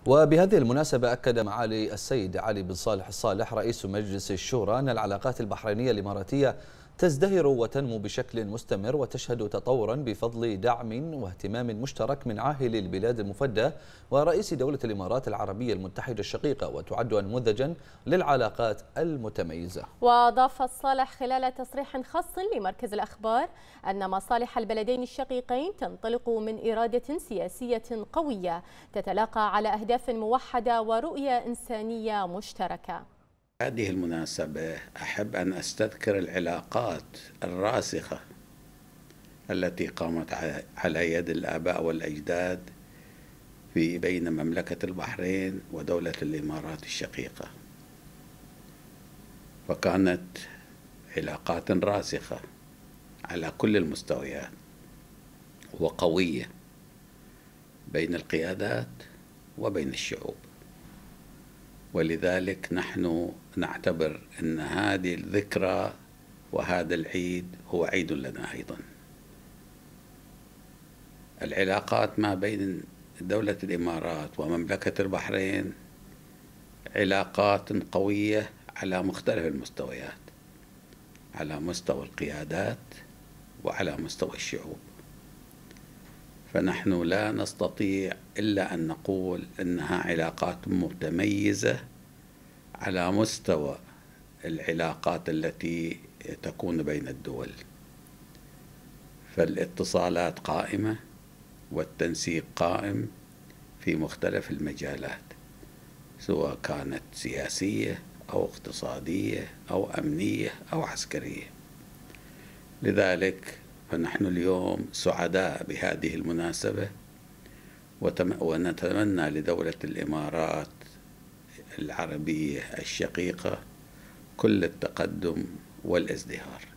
وبهذه المناسبة أكد معالي السيد علي بن صالح الصالح رئيس مجلس الشورى أن العلاقات البحرينية الإماراتية تزدهر وتنمو بشكل مستمر وتشهد تطورا بفضل دعم واهتمام مشترك من عاهل البلاد المفدى ورئيس دولة الإمارات العربية المتحدة الشقيقة، وتعد نموذجا للعلاقات المتميزة. وأضاف الصالح خلال تصريح خاص لمركز الأخبار أن مصالح البلدين الشقيقين تنطلق من إرادة سياسية قوية تتلاقى على أهداف موحدة ورؤية إنسانية مشتركة. هذه المناسبة أحب أن أستذكر العلاقات الراسخة التي قامت على يد الآباء والأجداد بين مملكة البحرين ودولة الإمارات الشقيقة، وكانت علاقات راسخة على كل المستويات وقوية بين القيادات وبين الشعوب. ولذلك نحن نعتبر أن هذه الذكرى وهذا العيد هو عيد لنا أيضا. العلاقات ما بين دولة الإمارات ومملكة البحرين علاقات قوية على مختلف المستويات، على مستوى القيادات وعلى مستوى الشعوب. فنحن لا نستطيع إلا أن نقول أنها علاقات متميزة على مستوى العلاقات التي تكون بين الدول. فالاتصالات قائمة والتنسيق قائم في مختلف المجالات، سواء كانت سياسية أو اقتصادية أو أمنية أو عسكرية. لذلك فنحن اليوم سعداء بهذه المناسبة، ونتمنى لدولة الإمارات العربية الشقيقة كل التقدم والازدهار.